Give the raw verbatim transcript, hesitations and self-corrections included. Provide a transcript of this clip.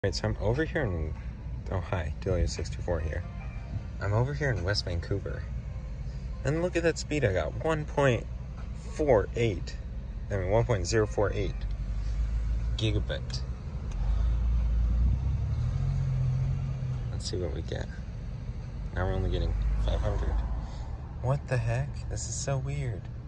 Right, so I'm over here in, oh hi, Telus sixty-four here. I'm over here in West Vancouver. And look at that speed I got, one point four eight. I mean, one point zero four eight gigabit. Let's see what we get. Now we're only getting five hundred. What the heck? This is so weird.